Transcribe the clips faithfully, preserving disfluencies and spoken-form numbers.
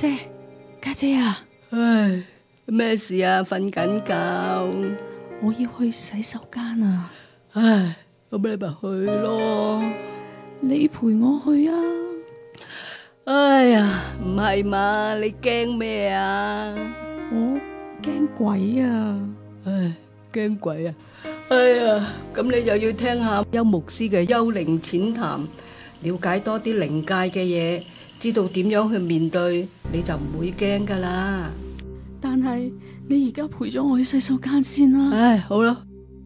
姐，家姐啊！ 唉，咩事啊？瞓緊覺。 我要去洗手間啊！ 唉，咁你咪去咯。 你陪我去啊！ 哎呀，唔係嘛？你驚咩啊？ 我驚鬼啊！ 唉，驚鬼啊！哎呀，咁你就要聽下邱牧師嘅幽靈淺談，了解多啲靈界嘅嘢，知道點樣去面對，你就唔會驚噶啦。 但係你而家陪咗我去洗手間先啦。 唉，好啦。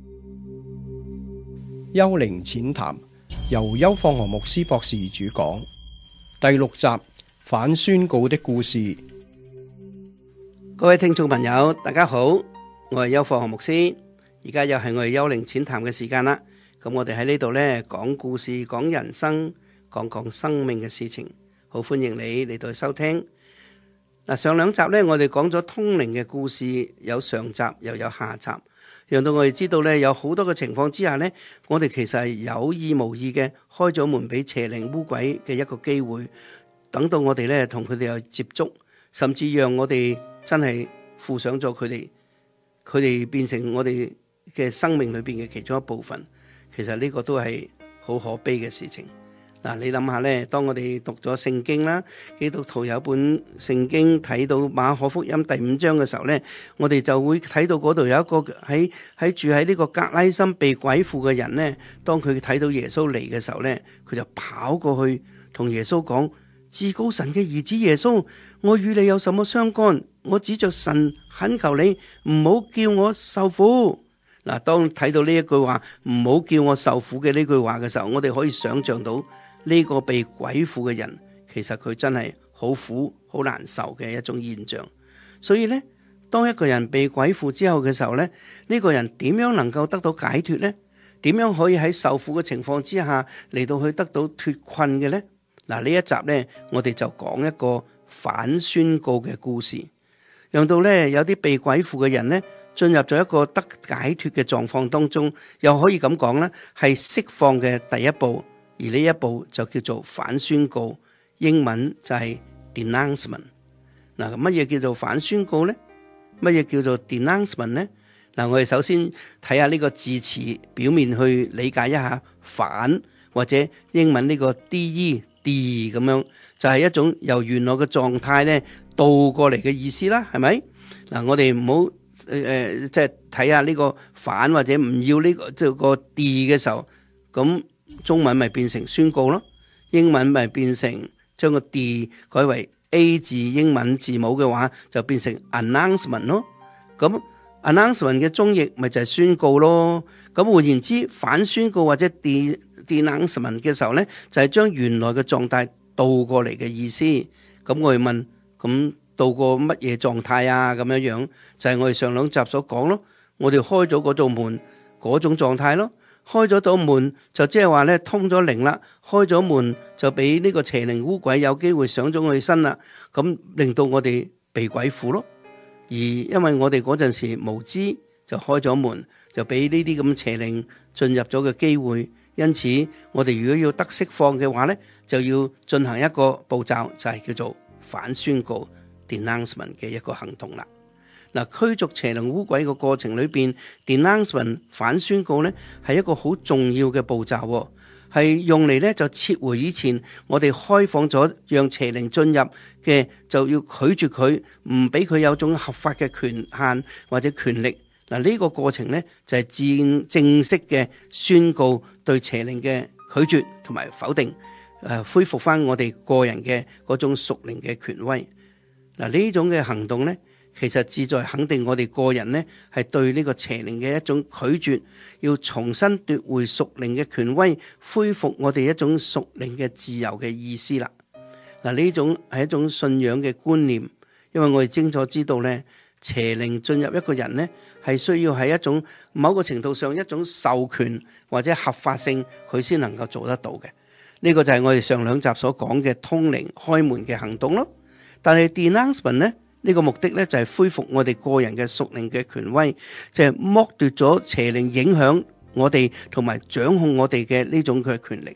幽靈淺談由邱放學牧師博士主講，第六集反宣告的故事。 各位聽眾朋友，大家好，我係邱放學牧師。而家又係我哋幽靈淺談嘅時間啦。咁我哋喺呢度呢講故事、講人生、講講生命嘅事情，好歡迎你嚟到收聽。嗱，上兩集呢，我哋講咗通靈嘅故事，有上集又有下集，讓到我哋知道呢，有好多嘅情況之下呢，我哋其實係有意無意嘅開咗門俾邪靈污鬼嘅一個機會，等到我哋呢同佢哋有接觸，甚至讓我哋真係附上咗佢哋，佢哋變成我哋嘅生命裏邊嘅其中一部分。其實呢個都係好可悲嘅事情。嗱，你諗下呢，當我哋讀咗聖經啦，基督徒有本聖經睇到馬可福音第五章嘅時候呢，我哋就會睇到嗰度有一個喺喺住喺呢個格拉森被鬼附嘅人呢，當佢睇到耶穌嚟嘅時候呢，佢就跑過去同耶穌講：至高神嘅兒子耶穌，我與你有什麼相干？我指着神懇求你，唔好叫我受苦。嗱，當睇到呢一句話唔好叫我受苦嘅呢句話嘅時候，我哋可以想象到呢個被鬼附嘅人，其實佢真係好苦好難受嘅一種現象。所以呢，當一個人被鬼附之後嘅時候呢，呢個人點樣能夠得到解脫呢？點樣可以喺受苦嘅情況之下嚟到去得到脫困嘅呢？嗱，呢一集呢，我哋就講一個反宣告嘅故事，讓到呢有啲被鬼附嘅人呢，進入咗一個得解脫嘅狀況當中，又可以咁講呢，係釋放嘅第一步，而呢一步就叫做反宣告，英文就係 denouncement。嗱，乜嘢叫做反宣告呢？乜嘢叫做 denouncement 呢？嗱，我哋首先睇下呢個字詞表面去理解一下反，或者英文呢個 de de 咁樣，就係一種由原來嘅狀態呢倒過嚟嘅意思啦，係咪？嗱，我哋唔好誒，即係睇下呢個反或者唔要呢個即係個 de 嘅時候，咁中文咪變成宣告咯，英文咪變成將個 de 改為 A 字英文字母嘅話，就變成 announcement 咯。咁 announcement 嘅中譯咪就係宣告咯。咁換言之，反宣告或者 de denouncement 嘅時候呢，就係將原來嘅狀態倒過嚟嘅意思。咁我哋問，咁倒過乜嘢狀態啊？咁樣樣就係我哋上兩集所講咯。我哋開咗嗰道門嗰種狀態咯。開咗道門就即係話咧通咗靈啦，開咗門就俾呢個邪靈污鬼有機會上咗我哋身啦，咁令到我哋被鬼附咯。而因為我哋嗰陣時無知，就開咗門，就俾呢啲咁邪靈進入咗嘅機會。因此我哋如果要得釋放嘅話咧，就要進行一個步驟，就係叫做反宣告 denouncement 嘅一個行動啦。嗱，驅逐邪靈污鬼嘅過程裏邊 denouncement 反宣告咧係一個好重要嘅步驟，係用嚟咧就撤回以前我哋開放咗讓邪靈進入嘅，就要拒絕佢，唔俾佢有種合法嘅權限或者權力。嗱，呢個過程咧就係正正式嘅宣告對邪靈嘅拒絕同埋否定，誒恢復翻我哋個人嘅嗰種屬靈嘅權威。嗱，呢種嘅行動咧，其實旨在肯定我哋個人呢係對呢個邪靈嘅一種拒絕，要重新奪回屬靈嘅權威，恢復我哋一種屬靈嘅自由嘅意思啦。嗱，呢種係一種信仰嘅觀念，因為我哋清楚知道呢，邪靈進入一個人呢係需要喺一種某個程度上一種授權或者合法性，佢先能夠做得到嘅。呢個就係我哋上兩集所講嘅通靈開門嘅行動咯。但係 denouncement 呢？呢個目的咧就係恢復我哋個人嘅屬靈嘅權威，就係剝奪咗邪靈影響我哋同埋掌控我哋嘅呢種嘅權力。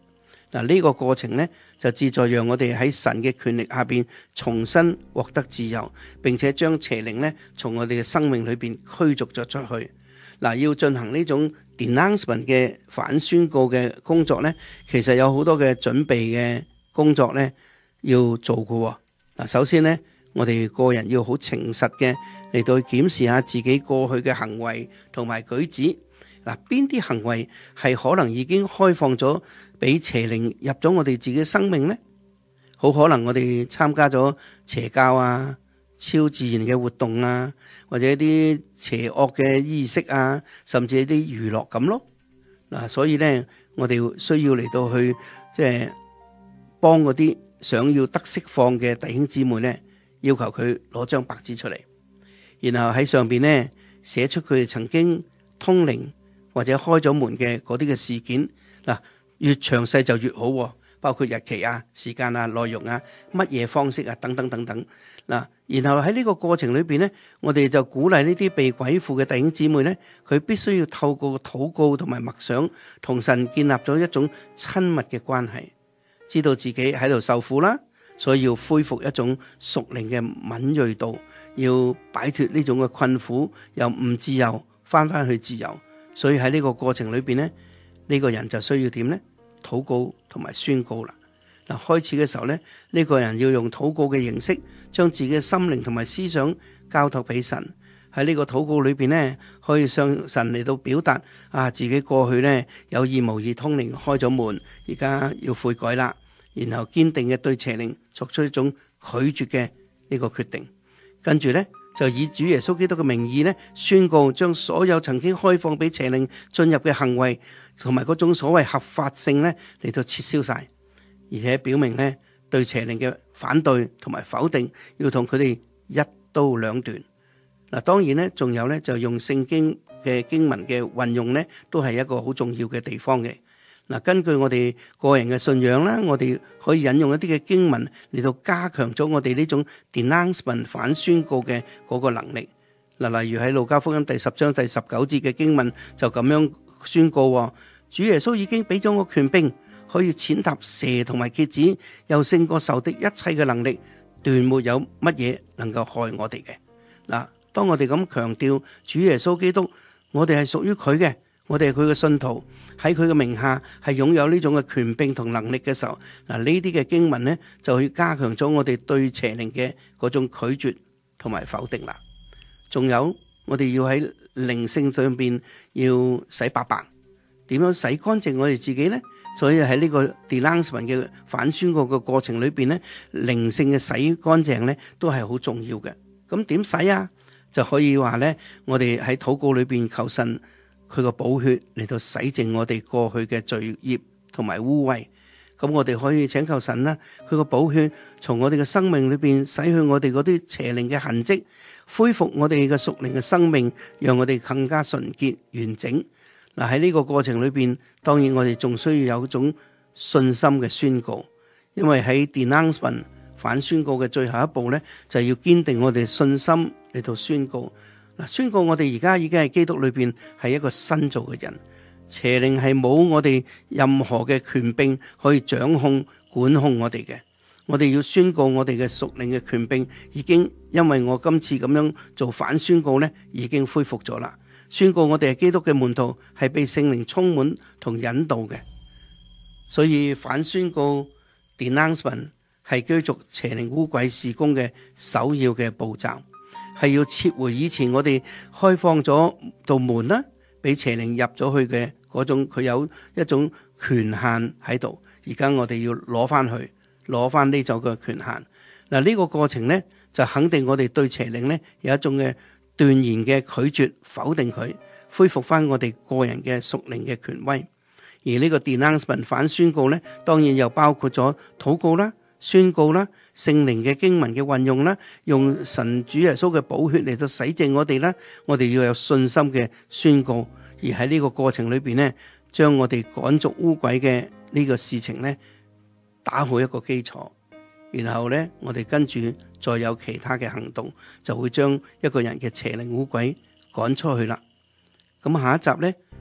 嗱，呢個過程呢，就旨在讓我哋喺神嘅權力下邊重新獲得自由，並且將邪靈呢從我哋嘅生命裏邊驅逐咗出去。嗱，要進行呢種 denouncement 嘅反宣告嘅工作呢，其實有好多嘅準備嘅工作呢要做嘅。嗱，首先呢，我哋個人要好誠實嘅嚟到去檢視下自己過去嘅行為同埋舉止。嗱，邊啲行為係可能已經開放咗俾邪靈入咗我哋自己生命呢？好可能我哋參加咗邪教啊、超自然嘅活動啊，或者一啲邪惡嘅儀式啊，甚至一啲娛樂咁咯。嗱，所以呢，我哋需要嚟到去即係幫嗰啲想要得釋放嘅弟兄姊妹呢，要求佢攞張白紙出嚟，然後喺上邊呢寫出佢哋曾經通靈或者開咗門嘅嗰啲嘅事件。嗱，越詳細就越好，包括日期啊、時間啊、內容啊、乜嘢方式啊等等等等。嗱，然後喺呢個過程裏邊呢，我哋就鼓勵呢啲被鬼附嘅弟兄姊妹呢，佢必須要透過禱告同埋默想，同神建立咗一種親密嘅關係，知道自己喺度受苦啦，所以要恢復一種屬靈嘅敏銳度，要擺脫呢種嘅困苦，又唔自由，翻翻去自由。所以喺呢個過程裏邊呢，呢個人就需要點呢？禱告同埋宣告啦。嗱，開始嘅時候呢，呢個人要用禱告嘅形式，將自己嘅心靈同埋思想交託俾神。喺呢個禱告裏邊呢，可以向神嚟到表達啊，自己過去呢有意無意通靈開咗門，而家要悔改啦。然後堅定嘅對邪靈作出一種拒絕嘅呢個決定，跟住呢，就以主耶穌基督嘅名義呢，宣告將所有曾經開放俾邪靈進入嘅行為同埋嗰種所謂合法性呢嚟到撤銷晒，而且表明呢對邪靈嘅反對同埋否定，要同佢哋一刀兩斷。嗱，當然呢，仲有呢，就用聖經嘅經文嘅運用呢，都係一個好重要嘅地方嘅。嗱，根據我哋個人嘅信仰啦，我哋可以引用一啲嘅經文嚟到加強咗我哋呢種 denouncement 反宣告嘅嗰個能力。嗱，例如喺路加福音第十章第十九節嘅經文就咁樣宣告：主耶穌已經俾咗我權柄，可以踐踏蛇同埋蠍子，又勝過仇敵一切嘅能力，斷沒有乜嘢能夠害我哋嘅。嗱，當我哋咁強調主耶穌基督，我哋係屬於佢嘅，我哋係佢嘅信徒，喺佢嘅名下係擁有呢種嘅權柄同能力嘅時候，嗱，呢啲嘅經文呢，就去加強咗我哋對邪靈嘅嗰種拒絕同埋否定啦。仲有我哋要喺靈性上邊要洗白白，點樣洗乾淨我哋自己呢？所以喺呢個 denouncement 嘅反宣告嘅過程裏邊呢，靈性嘅洗乾淨呢都係好重要嘅。咁點洗啊？就可以話呢，我哋喺禱告裏邊求神佢個寶血嚟到洗淨我哋過去嘅罪孽同埋污穢。咁我哋可以請求神啦，佢個寶血從我哋嘅生命裏邊洗去我哋嗰啲邪靈嘅痕跡，恢復我哋嘅屬靈嘅生命，讓我哋更加純潔完整。嗱，喺呢個過程裏邊，當然我哋仲需要有一種信心嘅宣告，因為喺 denouncement 反宣告嘅最後一步呢，就要堅定我哋信心嚟到宣告。嗱，宣告我哋而家已經係基督裏邊係一個新造嘅人，邪靈係冇我哋任何嘅權柄可以掌控管控我哋嘅。我哋要宣告我哋嘅屬靈嘅權柄已經因為我今次咁樣做反宣告呢，已經恢復咗啦。宣告我哋係基督嘅門徒，係被聖靈充滿同引導嘅。所以反宣告 denouncement 係驅逐邪靈污鬼事工嘅首要嘅步驟，係要撤回以前我哋開放咗道門啦，俾邪靈入咗去嘅嗰種，佢有一種權限喺度。而家我哋要攞翻去，攞翻呢種嘅權限。嗱，呢個過程呢，就肯定我哋對邪靈呢有一種嘅斷然嘅拒絕否定佢，恢復翻我哋個人嘅屬靈嘅權威。而呢個 denouncement 反宣告呢，當然又包括咗禱告啦、宣告啦、聖靈嘅經文嘅運用啦，用神主耶穌嘅寶血嚟到洗淨我哋啦。我哋要有信心嘅宣告，而喺呢個過程裏邊呢，將我哋趕逐污鬼嘅呢個事情呢，打好一個基礎。然後呢，我哋跟住再有其他嘅行動，就會將一個人嘅邪靈污鬼趕出去啦。咁下一集呢，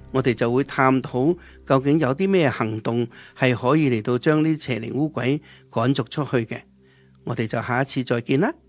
我哋就會探討究竟有啲咩行動係可以嚟到將呢邪靈污鬼趕逐出去嘅。我哋就下一次再見啦。